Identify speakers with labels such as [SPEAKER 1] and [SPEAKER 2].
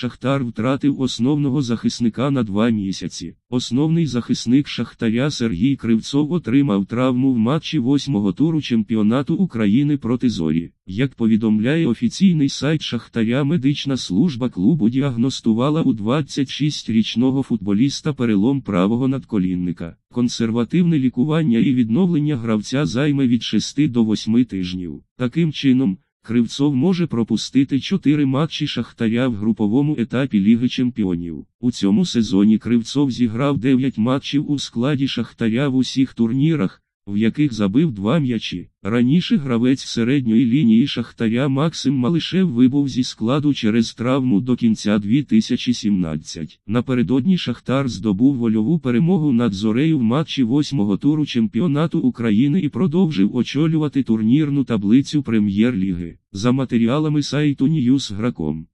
[SPEAKER 1] Шахтар втратив основного захисника на 2 місяці. Основний захисник Шахтаря Сергій Кривцов отримав травму в матчі 8-го туру чемпіонату України проти Зорі. Як повідомляє офіційний сайт Шахтаря, медична служба клубу діагностувала у 26-річного футболіста перелом правого надколінника. Консервативне лікування і відновлення гравця займе від 6 до 8 тижнів. Таким чином, Кривцов може пропустити 4 матчі Шахтаря в груповому етапі Ліги чемпіонів. У цьому сезоні Кривцов зіграв 9 матчів у складі Шахтаря в усіх турнірах, в яких забив 2 м'ячі. Раніше гравець середньої лінії Шахтаря Максим Малишев вибув зі складу через травму до кінця 2017. Напередодні Шахтар здобув вольову перемогу над Зорею в матчі 8-го туру чемпіонату України і продовжив очолювати турнірну таблицю Прем'єр-ліги. За матеріалами сайту Newsgра.com.